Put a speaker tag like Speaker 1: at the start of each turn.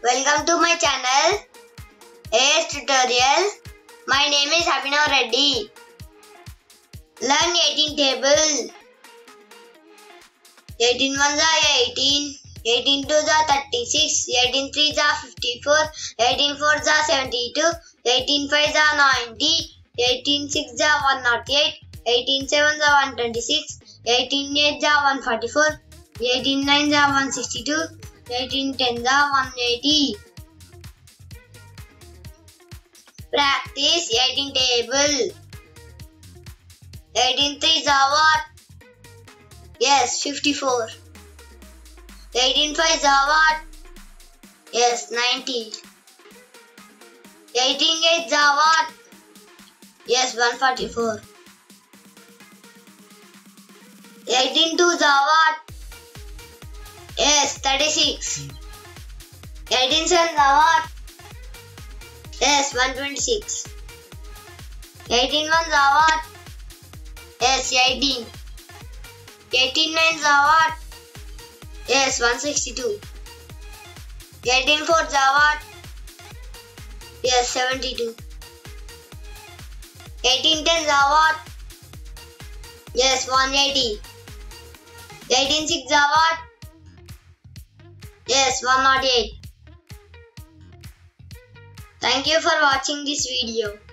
Speaker 1: Welcome to my channel AS Tutorial. My name is Abhinav Reddy. Learn 18 table. 18 ones are 18, 18 twos are 36, 18 threes are 54, 18 fours are 72, 18 fives are 90, 18 sixes are 108, 18 sevens are 126, 18 eights are 144, 18 nines are 162, 18 tens are 180. Practice 18 table. 18 threes are what? Yes, 54. 18 fives are what? Yes, 90. 18 eights are what? Yes, 144. 18 twos are what? Yes, 36. 18 sevens are what? Yes, 126. 18 ones are what? Yes, 18. 18 nines are what? Yes, 162. 18 fours are what? Yes, 72. 18 tens are what? Yes, 180. 18 sixes are what? Yes, 108. Thank you for watching this video.